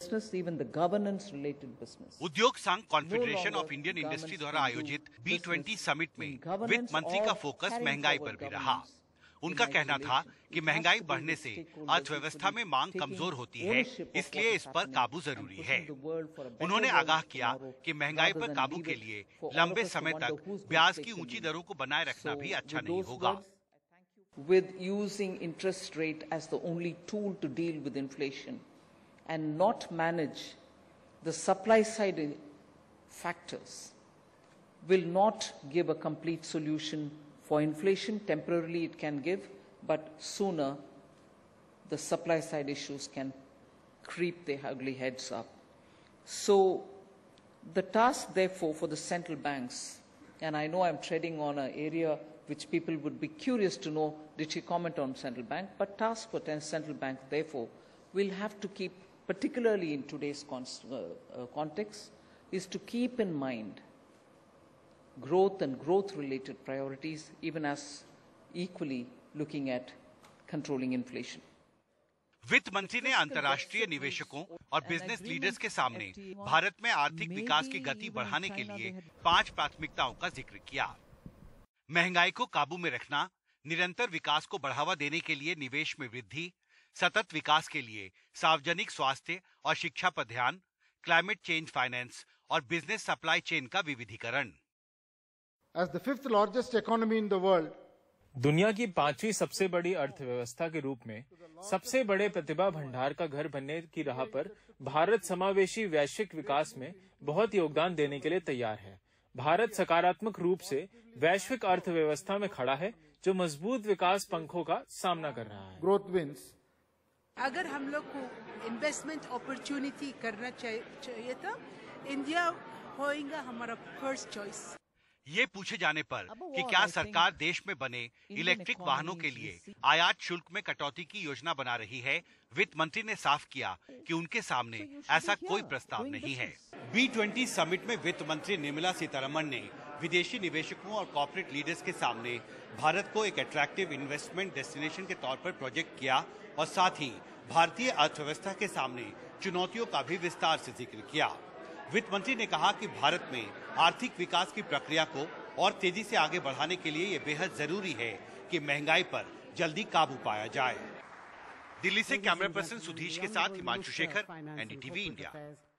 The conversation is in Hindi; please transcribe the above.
even the governance related business. उद्योग संघ कॉन्फेडरेशन ऑफ इंडियन इंडस्ट्री द्वारा आयोजित B20 समिट में वित्त मंत्री का फोकस महंगाई पर भी रहा। उनका कहना था कि महंगाई बढ़ने से अर्थव्यवस्था में मांग कमजोर होती है, इसलिए इस पर काबू जरूरी है। उन्होंने आगाह किया कि महंगाई पर काबू के लिए लंबे समय तक ब्याज की ऊंची दरों को बनाए रखना भी अच्छा नहीं होगा। With using interest rate as the only tool to deal with inflation and not manage the supply side factors will not give a complete solution for inflation. Temporarily it can give, but sooner the supply side issues can creep their ugly heads up. So the task therefore for the central banks, and I know I'm treading on an area which people would be curious to know, did she comment on central bank? But task for central bank, therefore, will have to keep, particularly in today's context, is to keep in mind growth and growth-related priorities, even as equally looking at controlling inflation. वित्त मंत्री ने अंतर्राष्ट्रीय निवेशकों और बिजनेस लीडर्स के सामने भारत में आर्थिक विकास की गति बढ़ाने के लिए 5 प्राथमिकताओं का जिक्र किया। महंगाई को काबू में रखना, निरंतर विकास को बढ़ावा देने के लिए निवेश में वृद्धि, सतत विकास के लिए सार्वजनिक स्वास्थ्य और शिक्षा पर ध्यान, क्लाइमेट चेंज फाइनेंस और बिजनेस सप्लाई चेन का विविधीकरण। As the 5th largest economy in the world, दुनिया की 5वीं सबसे बड़ी अर्थव्यवस्था के रूप में सबसे बड़े प्रतिभा भंडार का घर बनने की राह पर भारत समावेशी वैश्विक विकास में बहुत योगदान देने के लिए तैयार है। भारत सकारात्मक रूप से वैश्विक अर्थव्यवस्था में खड़ा है, जो मजबूत विकास पंखों का सामना कर रहा है। Growth wins. अगर हम लोग को इन्वेस्टमेंट अपॉर्चुनिटी करना चाहिए तो इंडिया होगा हमारा फर्स्ट चॉइस। ये पूछे जाने पर कि क्या सरकार देश में बने इलेक्ट्रिक वाहनों के लिए आयात शुल्क में कटौती की योजना बना रही है, वित्त मंत्री ने साफ किया कि उनके सामने ऐसा कोई प्रस्ताव नहीं है। B20 समिट में वित्त मंत्री निर्मला सीतारमण ने विदेशी निवेशकों और कॉर्पोरेट लीडर्स के सामने भारत को एक अट्रैक्टिव इन्वेस्टमेंट डेस्टिनेशन के तौर पर प्रोजेक्ट किया और साथ ही भारतीय अर्थव्यवस्था के सामने चुनौतियों का भी विस्तार से जिक्र किया। वित्त मंत्री ने कहा कि भारत में आर्थिक विकास की प्रक्रिया को और तेजी से आगे बढ़ाने के लिए ये बेहद जरूरी है कि महंगाई पर जल्दी काबू पाया जाए। दिल्ली से कैमरा पर्सन सुधीश के साथ हिमांशु शेखर, NDTV इंडिया।